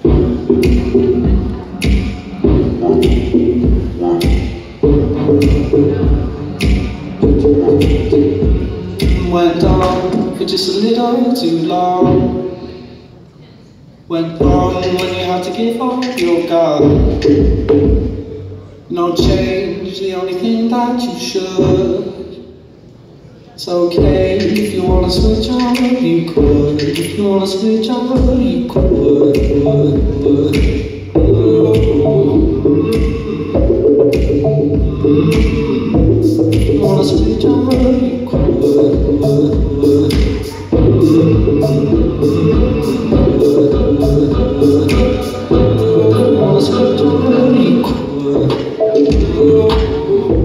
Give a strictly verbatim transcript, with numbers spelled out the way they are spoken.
Went on for just a little too long. Went wrong when you had to give up your guard. No change, the only thing that you should. It's okay if you wanna switch on, you could. If you wanna switch on, you could.